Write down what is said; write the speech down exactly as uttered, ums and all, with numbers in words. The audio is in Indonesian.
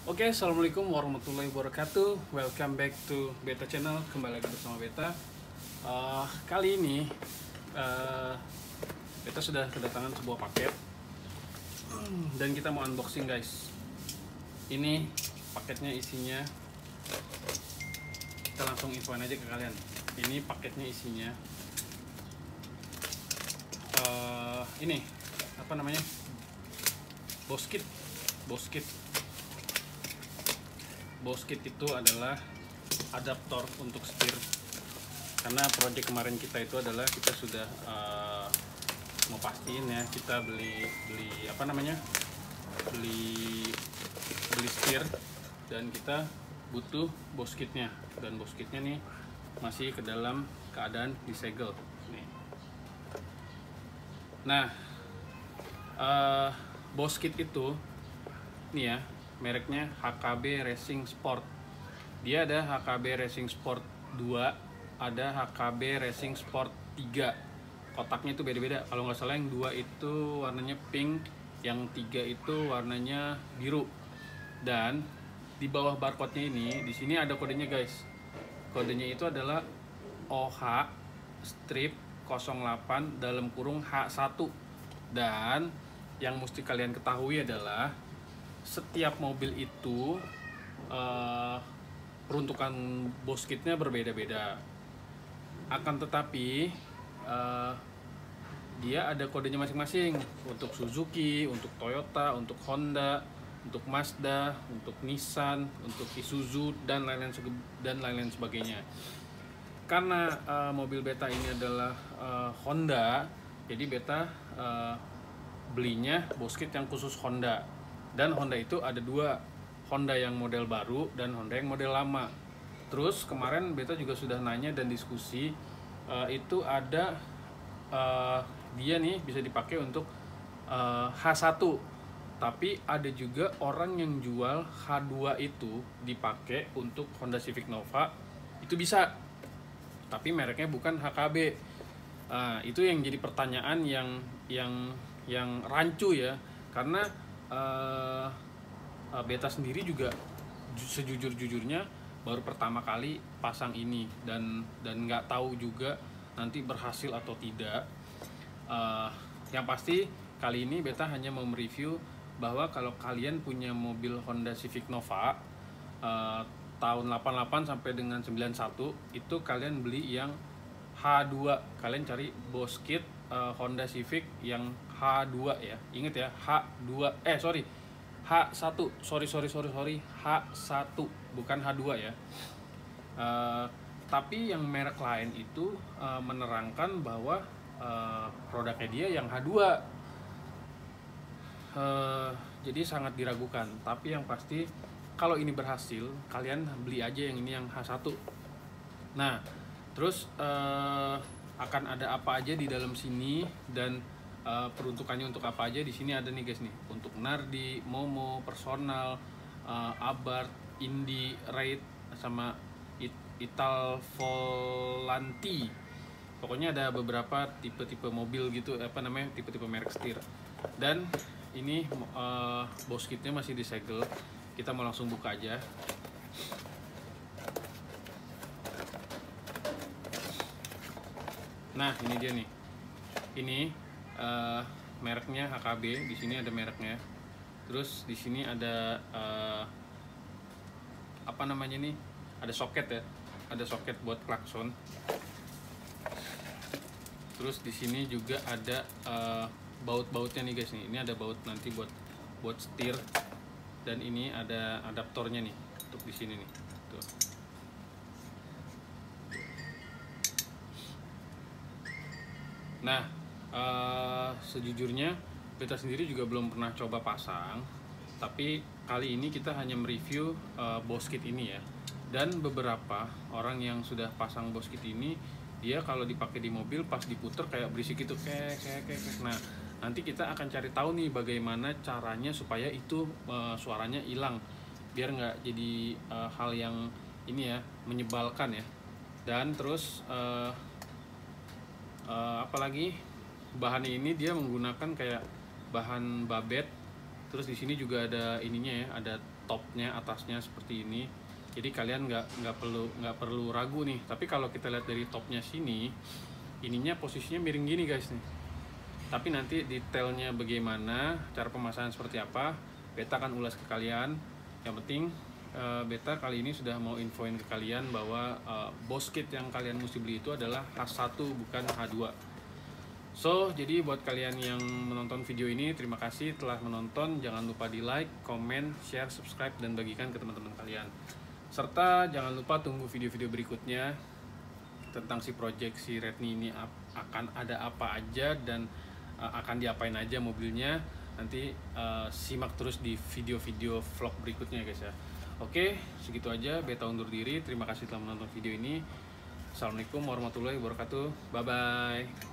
Oke, assalamualaikum warahmatullahi wabarakatuh. Welcome back to Beta Channel. Kembali lagi bersama Beta. Uh, kali ini uh, Beta sudah kedatangan sebuah paket dan kita mau unboxing, guys. Ini paketnya isinya, kita langsung infoin aja ke kalian. Ini paketnya isinya uh, ini apa namanya? Boskit, Boskit. Boskit itu adalah adaptor untuk setir. Karena project kemarin kita itu adalah kita sudah uh, mau pastiin ya, kita beli beli apa namanya beli beli setir dan kita butuh boskitnya, dan boskitnya nih masih ke dalam keadaan disegel nih. Nah, uh, boskit itu nih ya, mereknya H K B Racing Sport. Dia ada H K B Racing Sport dua, ada H K B Racing Sport tiga. Kotaknya itu beda-beda. Kalau nggak salah yang dua itu warnanya pink, yang tiga itu warnanya biru. Dan di bawah barcode-nya ini, di sini ada kodenya, guys. Kodenya itu adalah O H strip nol delapan dalam kurung H satu. Dan yang mesti kalian ketahui adalah setiap mobil itu uh, peruntukan boskitnya berbeda-beda. Akan tetapi uh, dia ada kodenya masing-masing. Untuk Suzuki, untuk Toyota, untuk Honda, untuk Mazda, untuk Nissan, untuk Isuzu dan lain-lain dan lain-lain sebagainya. Karena uh, mobil Beta ini adalah uh, Honda, jadi Beta uh, belinya boskit yang khusus Honda. Dan Honda itu ada dua, Honda yang model baru dan Honda yang model lama. Terus kemarin Beta juga sudah nanya dan diskusi, uh, itu ada uh, dia nih bisa dipakai untuk uh, H satu. Tapi ada juga orang yang jual H dua itu dipakai untuk Honda Civic Nova, itu bisa. Tapi mereknya bukan H K B. Uh, itu yang jadi pertanyaan yang yang yang rancu ya, karena uh, uh, Beta sendiri juga sejujur-jujurnya baru pertama kali pasang ini dan dan nggak tahu juga nanti berhasil atau tidak. Uh, yang pasti kali ini Beta hanya mau mereview bahwa kalau kalian punya mobil Honda Civic Nova uh, tahun delapan puluh delapan sampai dengan sembilan puluh satu, itu kalian beli yang H dua. Kalian cari boskit uh, Honda Civic yang H dua ya. Ingat ya, H dua. Eh, sorry. H satu. Sorry, sorry, sorry, sorry. H satu, bukan H dua ya. Uh, tapi yang merek lain itu uh, menerangkan bahwa uh, produknya dia yang H dua. Uh, jadi sangat diragukan. Tapi yang pasti kalau ini berhasil, kalian beli aja yang ini yang H satu. Nah, terus uh, akan ada apa aja di dalam sini dan uh, peruntukannya untuk apa aja di sini ada nih, guys nih. Untuk Nardi, Momo, Personal, uh, Abarth, Indy, Raid sama It Ital Volanti. Pokoknya ada beberapa tipe-tipe mobil gitu, apa namanya, tipe-tipe merek setir. Dan ini uh, boskitnya masih disegel. Kita mau langsung buka aja. Nah, ini dia nih. Ini uh, mereknya H K B. Di sini ada mereknya. Terus di sini ada uh, apa namanya nih? Ada soket ya. Ada soket buat klakson. Terus di sini juga ada uh, baut-bautnya nih, guys nih. Ini ada baut nanti buat buat setir. Dan ini ada adaptornya nih untuk di sini nih. Tuh. Nah, uh, sejujurnya Beta sendiri juga belum pernah coba pasang, tapi kali ini kita hanya mereview uh, boskit ini ya. Dan beberapa orang yang sudah pasang boskit ini, dia kalau dipakai di mobil pas diputer kayak berisik gitu, kek kek kek. Nah, nanti kita akan cari tahu nih bagaimana caranya supaya itu uh, suaranya hilang, biar nggak jadi uh, hal yang ini ya, menyebalkan ya. Dan terus uh, uh, apalagi bahannya ini dia menggunakan kayak bahan babet. Terus di sini juga ada ininya ya, ada topnya atasnya seperti ini. Jadi kalian nggak nggak perlu nggak perlu ragu nih. Tapi kalau kita lihat dari topnya sini, ininya posisinya miring gini guys nih. Tapi nanti detailnya bagaimana, cara pemasangan seperti apa, beta akan ulas ke kalian. Yang penting uh, beta kali ini sudah mau infoin ke kalian bahwa uh, boss kit yang kalian mesti beli itu adalah H satu bukan H dua. So, jadi buat kalian yang menonton video ini, terima kasih telah menonton. Jangan lupa di like, comment, share, subscribe, dan bagikan ke teman-teman kalian. Serta jangan lupa tunggu video-video berikutnya tentang si project si Redmi ini akan ada apa aja dan uh, akan diapain aja mobilnya. Nanti uh, simak terus di video-video vlog berikutnya guys ya. Oke, segitu aja. Beta undur diri. Terima kasih telah menonton video ini. Assalamualaikum warahmatullahi wabarakatuh. Bye-bye.